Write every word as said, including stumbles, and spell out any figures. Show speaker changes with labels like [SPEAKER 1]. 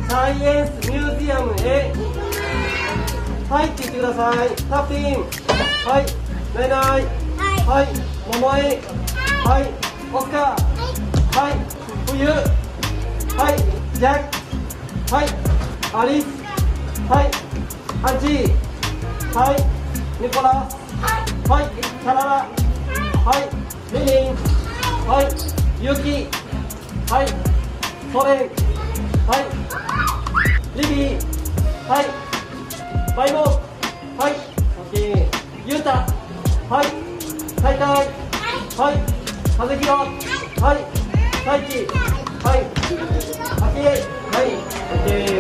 [SPEAKER 1] サイエンスミュージアムへ。はいって言ってください。タプティン。はい。ナイナイ。はい。モモエ。はい。オスカー。はい。冬。はい。ジャック。はい。アリス。はい。アンジー。はい。ニコラス。はい。シャララ。はい。リリン。はい。ユキ。はい。ソレン。はい。リビー。はい。バイモン。はい。オッケー。ユータ。はい。タイタイ。はい。カズキロ。はい。タイチ。はい。アキエ。はい。オッケー。